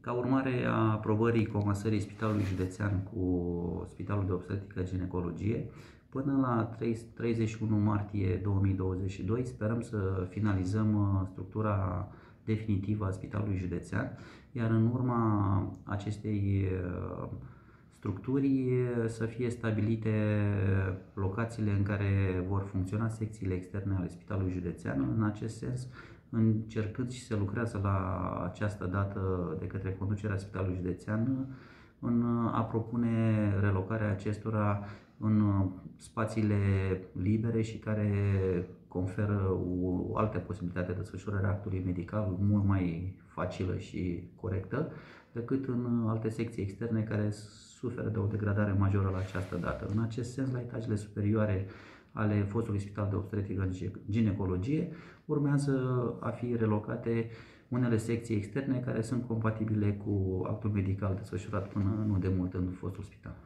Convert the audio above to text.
Ca urmare a aprobării comasării Spitalului Județean cu Spitalul de Obstetrică Ginecologie, până la 31 martie 2022 sperăm să finalizăm structura definitivă a Spitalului Județean, iar în urma acestei structuri să fie stabilite locațiile în care vor funcționa secțiile externe ale Spitalului Județean. În acest sens, încercând și se lucrează la această dată de către conducerea Spitalului Județean în a propune relocarea acestora în spațiile libere și care conferă o altă posibilitate de desfășurare a actului medical mult mai facilă și corectă decât în alte secții externe care suferă de o degradare majoră la această dată. În acest sens, la etajele superioare ale fostului Spital de Obstetrică Ginecologie urmează a fi relocate unele secții externe care sunt compatibile cu actul medical desfășurat până nu de mult în fostul spital.